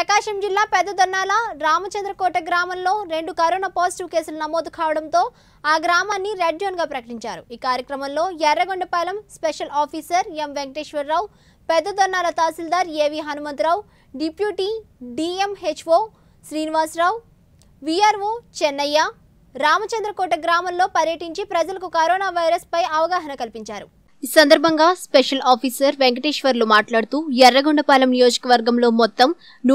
ప్రకాశం జిల్లా పెద్దదొన్నాల రామచంద్రకోట గ్రామంలో 2 corona positive కేసులు నమోదు కావడంతో ఆ గ్రామాన్ని రెడ్ జోన్ గా ప్రకటించారు। ఈ కార్యక్రమంలో Yerragondapalem special officer M Venkateswararao, Peddadonnala తహసీల్దార్ AV Hanumantharao, deputy DMHO Srinivasarao, VRO Chennaiah Ramachandrakota గ్రామంలో పర్యటించి ప్రజలకు కరోనా వైరస్ పై అవగాహన కల్పించారు। ఈ సందర్భంగా స్పెషల్ ఆఫీసర్ వెంకటేశ్వర్లు మాట్లాడుతూ ఎర్రగొండపాలెం నియోజకవర్గంలో మొత్తం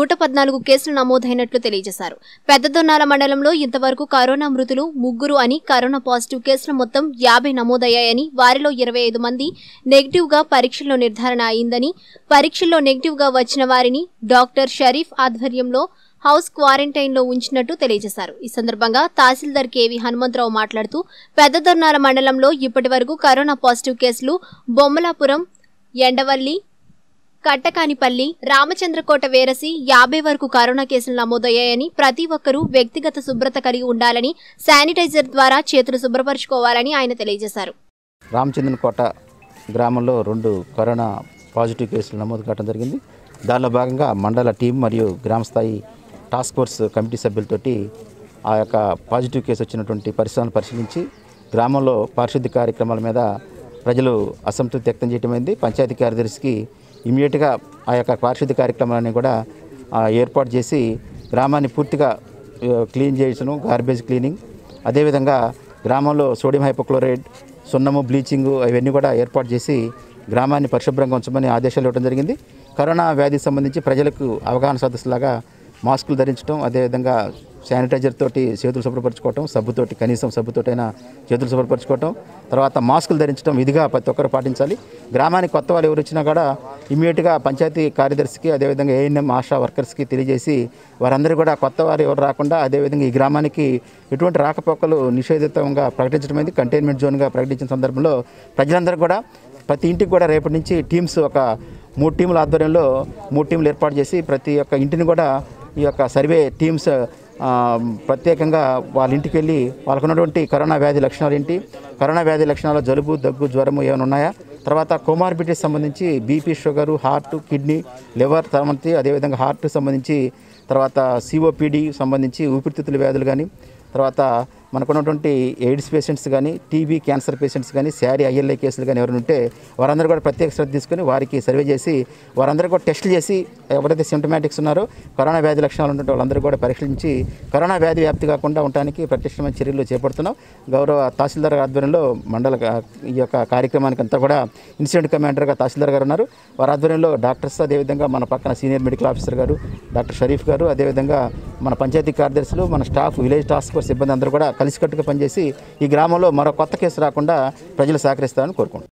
114 కేసులు నమోదైనట్లు తెలియజేశారు। పెద్దదొన్నాల మండలంలో ఇంతవరకు కరోనా మృతులు 3 అని, కరోనా పాజిటివ్ కేసులు మొత్తం 50 నమోదయ్యాయని, వారిలో 25 మంది నెగిటివ్ గా పరీక్షల్లో నిర్ధారణ అయిందని, పరీక్షల్లో నెగిటివ్ గా వచ్చిన వారిని డాక్టర్ షరీఫ్ ఆధ్వర్యంలో హౌస్ క్వారంటైన్ లో ఉంచినట్టు తెలియజేశారు। ఈ సందర్భంగా తహసీల్దార్ కేవి హనుమంతరావు మాట్లాడుతూ పెద్దదొన్నాల మండలంలో ఇప్పటివరకు కరోనా పాజిటివ్ కేసులు బొమ్మలాపురం, ఎండవల్లి, కట్టకానిపల్లి, రామచంద్రకోట, వేరసి 50 వరకు కరోనా కేసులు నమోదయ్యాయని, ప్రతి ఒక్కరూ వ్యక్తిగత శుభ్రత కలిగి ఉండాలని, శానిటైజర్ ద్వారా చేతులు శుభ్రపరచుకోవాలని ఆయన తెలియజేశారు। రామచంద్రకోట గ్రామంలో 2 కరోనా పాజిటివ్ కేసులు నమోదు కావడం జరిగింది। దానిలో భాగంగా మండల టీం మరియు గ్రామ స్థాయి టాస్క్ ఫోర్స్ కమిటీ సభ్యులతోటి ఆ యొక్క పాజిటివ్ కేసు వచ్చినటువంటి పరిస్థితులను పరిశీలించి గ్రామంలో పారిశుద్ధ్య కార్యక్రమాల మీద ప్రజలు అసంతృప్తి వ్యక్తం చేయటమైంది। పంచాయతీ కార్యదర్శికి ఇమీడియట్గా ఆ యొక్క పారిశుద్ధ్య కార్యక్రమాలని కూడా ఏర్పాటు చేసి గ్రామాన్ని పూర్తిగా క్లీన్ చేయడం, గార్బేజ్ క్లీనింగ్, అదేవిధంగా గ్రామంలో సోడియం హైపోక్లోరైడ్, సున్నము, బ్లీచింగ్ అవన్నీ కూడా ఏర్పాటు చేసి గ్రామాన్ని పరిశుభ్రంగా ఉంచమని ఆదేశాలు ఇవ్వడం జరిగింది। కరోనా వ్యాధికి సంబంధించి ప్రజలకు అవగాహన సదస్సులాగా మాస్కులు ధరించడం, అదేవిధంగా శానిటైజర్ తోటి చేతులు శుభ్రపరచుకోవటం, సబ్బుతోటి కనీసం సబ్బుతోటైనా చేతులు శుభ్రపరచుకోవటం, తర్వాత మాస్కులు ధరించడం విధిగా ప్రతి ఒక్కరు పాటించాలి। గ్రామానికి కొత్త వాళ్ళు ఎవరు వచ్చినా కూడా ఇమీడియట్గా పంచాయతీ కార్యదర్శికి, అదేవిధంగా ఏఎన్ఎం ఆశా వర్కర్స్కి తెలియజేసి వారందరూ కూడా కొత్త వారు ఎవరు రాకుండా, అదేవిధంగా ఈ గ్రామానికి ఎటువంటి రాకపోకలు నిషేధితంగా ప్రకటించడమైంది, కంటైన్మెంట్ జోన్గా ప్రకటించిన సందర్భంలో ప్రజలందరూ కూడా ప్రతి ఇంటికి కూడా రేపటి నుంచి టీమ్స్ ఒక 3 టీముల ఆధ్వర్యంలో 3 టీములు ఏర్పాటు చేసి ప్రతి ఒక్క ఇంటిని కూడా ఈ యొక్క సర్వే టీమ్స్ ప్రత్యేకంగా వాళ్ళ ఇంటికి వెళ్ళి వాళ్ళకున్నటువంటి కరోనా వ్యాధి లక్షణాలు ఏంటి, కరోనా వ్యాధి లక్షణాలు జలుబు, దగ్గు, జ్వరము ఏమైనా ఉన్నాయా, తర్వాత కోమార్బిడిటీస్ సంబంధించి BP, sugar, heart, kidney, liver సంబంధించి, అదేవిధంగా హార్ట్ సంబంధించి, తర్వాత సిఓపిడి సంబంధించి ఊపిరితిత్తుల వ్యాధులు కానీ, తర్వాత మనకున్నటువంటి ఎయిడ్స్ పేషెంట్స్ కానీ, టీబీ, క్యాన్సర్ పేషెంట్స్ కానీ, శారీ ఐఎల్ఐ కేసులు కానీ ఎవరైనా ఉంటే వారందరూ కూడా ప్రత్యేక శ్రద్ధ తీసుకొని వారికి సర్వే చేసి వారందరూ కూడా టెస్టులు చేసి ఎవరైతే సింటమాటిక్స్ ఉన్నారో కరోనా వ్యాధి లక్షణాలు ఉంటే వాళ్ళందరూ కూడా పరీక్షించి కరోనా వ్యాధి వ్యాప్తి కాకుండా ఉండడానికి ప్రత్యక్షమైన చర్యలు చేపడుతున్నాం। గౌరవ తహసీల్దార్ ఆధ్వర్యంలో మండల ఈ యొక్క కార్యక్రమానికి అంతా కూడా ఇన్సిడెంట్ కమాండర్గా తహసీల్దార్ గారు ఉన్నారు। వారి ఆధ్వర్యంలో డాక్టర్స్, అదేవిధంగా మన పక్కన సీనియర్ మెడికల్ ఆఫీసర్ గారు డాక్టర్ షరీఫ్ గారు, అదేవిధంగా మన పంచాయతీ కార్యదర్శులు, మన స్టాఫ్, విలేజ్ టాస్క్ ఫోర్స్ సిబ్బంది అందరూ కూడా కలిసికట్టుగా పనిచేసి ఈ గ్రామంలో మరో కొత్త కేసు రాకుండా ప్రజలు సహకరిస్తారని కోరుకుంటున్నాను।